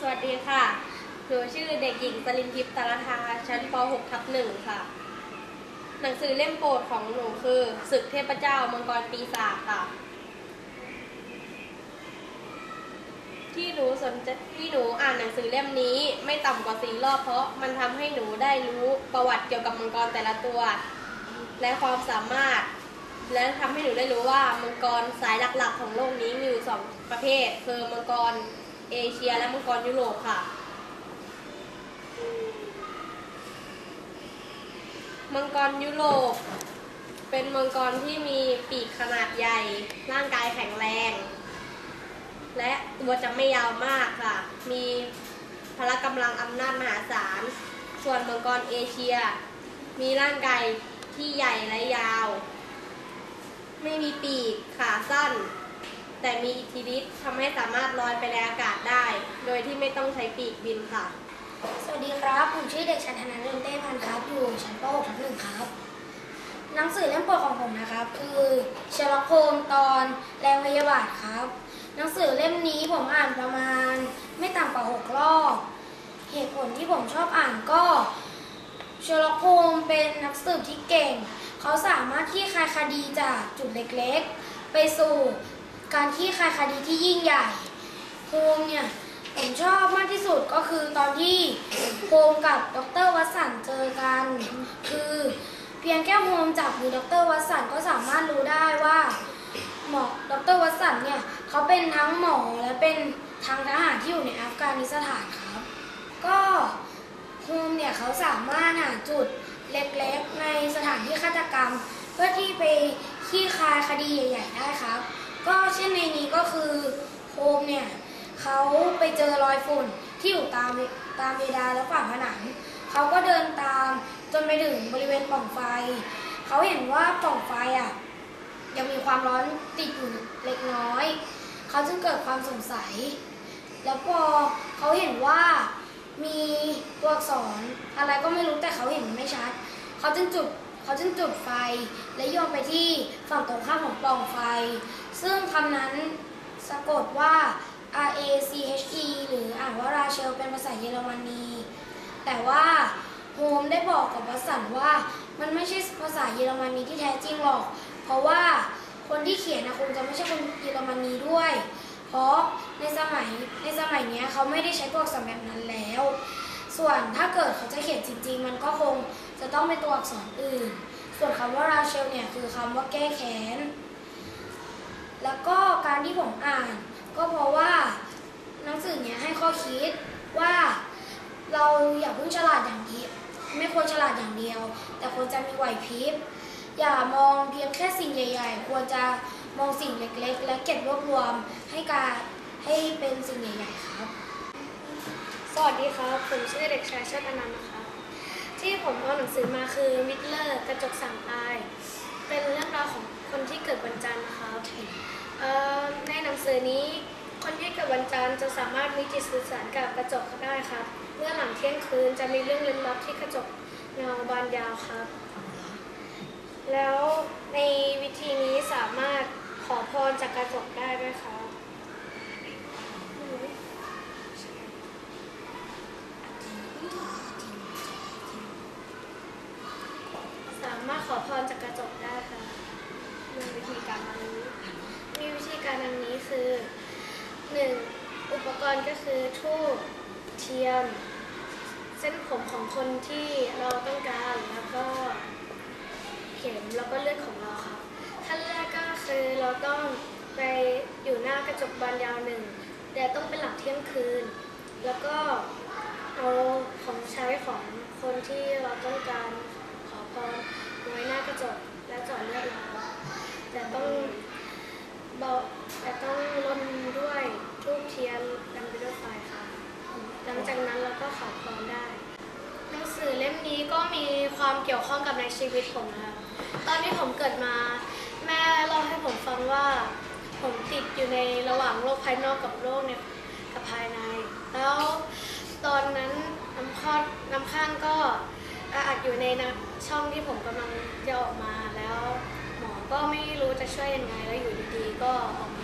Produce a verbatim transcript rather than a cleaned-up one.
วัสดีค่ะหนูชื่อเด็กหญิงสลินทิพย์ตาลธาชั้นป หก ทับหนึ่งค่ะหนังสือเล่มโปรดของหนูคือศึกเทพเจ้ามังกรปีศาจค่ะที่หนูสนใจที่หนูอ่านหนังสือเล่มนี้ไม่ต่ำกว่าสี่รอบเพราะมันทำให้หนูได้รู้ประวัติเกี่ยวกับมังกรแต่ละตัวและความสามารถและทำให้หนูได้รู้ว่ามังกรสายหลักๆของโลกนี้มีอยู่สองประเภทคือมังกรเอเชียและมังกรยุโรปค่ะมังกรยุโรปเป็นมังกรที่มีปีกขนาดใหญ่ร่างกายแข็งแรงและตัวจะไม่ยาวมากค่ะมีพละกำลังอำนาจมหาศาลส่วนมังกรเอเชียมีร่างกายที่ใหญ่และยาวไม่มีปีกขาสั้นแต่มีอิทธิฤทธิ์ทำให้สามารถลอยไปในอากาศได้โดยที่ไม่ต้องใช้ปีกบินค่ะสวัสดีครับผมชื่อเด็กชายธนาเรืองเต้พันธ์ครับอยู่ชั้นป หก ทับหนึ่งครับหนังสือเล่มโปรดของผมนะครับคือเชอร์ล็อกโฮมส์ตอนแรงพยาบาทครับหนังสือเล่มนี้ผมอ่านประมาณไม่ต่ำกว่าหกรอบเหตุผลที่ผมชอบอ่านก็เชอร์ล็อกโฮมส์เป็นนักสืบที่เก่งเขาสามารถคลี่คลายคดีจากจุดเล็กๆไปสู่การคลี่คลายคดีที่ยิ่งใหญ่โฮมเนี่ยผมชอบมากที่สุดก็คือตอนที่โฮมกับดร.วัตสันเจอกันคือเพียงแค่โฮมจับมือดร.วัตสันก็สามารถรู้ได้ว่าหมอดร.วัตสันเนี่ยเขาเป็นทั้งหมอและเป็นทางทหารที่อยู่ในอัฟกานิสถานครับก็โฮมเนี่ยเขาสามารถหาจุดเล็กๆในสถานที่ฆาตกรรมเพื่อที่ไปคลี่คลายคดีใหญ่ๆได้ครับก็เช่นในนี้ก็คือโฮมเนี่ยเขาไปเจอรอยฝุ่นที่อยู่ตามตามเพดานและฝาผนังเขาก็เดินตามจนไปถึงบริเวณปล่องไฟเขาเห็นว่าปล่องไฟอ่ะยังมีความร้อนติดอยู่เล็กน้อยเขาจึงเกิดความสงสัยแล้วพอเขาเห็นว่ามีตัวอักษรอะไรก็ไม่รู้แต่เขาเห็นไม่ชัดเขาจึงจุดเขาจึงจุดไฟและโยนไปที่ฝั่งตรงข้ามของปล่องไฟซึ่งคำนั้นสะกดว่า R A C H E หรืออ่านว่าราเชลเป็นภาษาเยอรมนีแต่ว่าโฮมได้บอกกับวัตสันว่ามันไม่ใช่ภาษาเยอรมนีที่แท้จริงหรอกเพราะว่าคนที่เขียนนะคงจะไม่ใช่คนเยอรมนีด้วยเพราะในสมัยในสมัยนี้เขาไม่ได้ใช้ตัวอักษรแบบนั้นแล้วส่วนถ้าเกิดเขาจะเขียนจริงๆมันก็คงจะต้องเป็นตัวอักษรอื่นส่วนคำว่าราเชลเนี่ยคือคำว่าแก้แค้นแล้วก็การที่ผมอ่านก็เพราะว่าหนังสือเนี้ยให้ข้อคิดว่าเราอย่าเพิ่งฉลาดอย่างเดียวไม่ควรฉลาดอย่างเดียวแต่ควรจะมีไหวพริบอย่ามองเพียงแค่สิ่งใหญ่ๆควรจะมองสิ่งเล็กๆและเก็บรวบรวมให้การให้เป็นสิ่งใหญ่ๆครับสวัสดีครับผมชื่อเด็กชายชาติอนันต์นะครับที่ผมเอาหนังสือมาคือมิดเลอร์กระจกสั่งตายเป็นเรื่องราวของคนที่เกิดวันจันทร์นะครับในหนังสือนี้คนที่เกิดวันจันทร์จะสามารถมีจิตสื่อสารกับกระจกได้ครับเมื่อหลังเที่ยงคืนจะมีเรื่องลึกลับที่กระจกเงาบานยาวครับแล้วในวิธีนี้สามารถขอพรจากกระจกได้ด้วยครับสามารถขอพรจากกระจกได้ค่ะมีวิธีการดังนี้มีวิธีการดังนี้คือหนึ่งอุปกรณ์ก็คือธูปเทียนเส้นผมของคนที่เราต้องการแล้วก็เข็มแล้วก็เลือดของเราครับขั้นแรกก็คือเราต้องไปอยู่หน้ากระจกบานยาวหนึ่งแต่ต้องเป็นหลังเที่ยงคืนแล้วก็เอาของใช้ของคนที่เราต้องการขอพรไว้หน้ากระจกและเจาะเลือดเราแต่ต้องเบาแต่ต้องรดด้วยธูปเทียนดังไปด้วยไฟค่ะหลังจากนั้นเราก็ขอพรได้หนังสือเล่มนี้ก็มีความเกี่ยวข้องกับในชีวิตผมนะคะตอนที่ผมเกิดมาแม่เล่าให้ผมฟังว่าผมติดอยู่ในระหว่างโลกภายนอกกับโลกในกับภายในแล้วตอนนั้นน้ำข้างน้ำข้างก็อัดอยู่ในช่องที่ผมกำลังจะออกมาแล้วหมอก็ไม่รู้จะช่วยยังไงแล้วอยู่ดีๆก็ออก